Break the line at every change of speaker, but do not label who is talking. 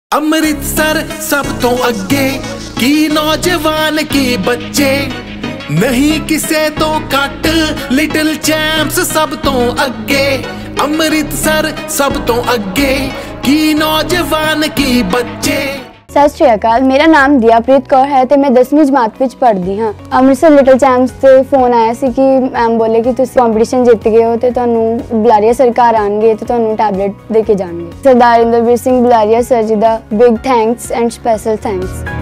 ਅੰਮ੍ਰਿਤਸਰ ਸਭ ਤੋਂ ਅੱਗੇ ਕੀ ਨੌਜਵਾਨ ਕੀ ਬੱਚੇ ਨਹੀਂ ਕਿਸੇ ਤੋਂ ਘੱਟ ਲਿਟਲ ਚੈਂਪਸ ਸਭ ਤੋਂ ਅੱਗੇ ਅੰਮ੍ਰਿਤਸਰ ਸਭ ਤੋਂ ਅੱਗੇ ਕੀ ਨੌਜਵਾਨ ਕੀ ਬੱਚੇ।
सत श्री अकाल, मेरा नाम दियाप्रीत कौर है तो मैं 10वीं जमात में पढ़ती हाँ। अमृतसर लिटल चैंप्स से फोन आया सी कि मैम बोले कि तुम कॉम्पीटिशन जीत गए हो तो तुहानू बुलारिया सरकार आएंगे तो तुहानू टैबलेट दे के जाएंगे। सरदार इंद्रवीर सिंह बुलारिया सर जी का big thanks and special thanks.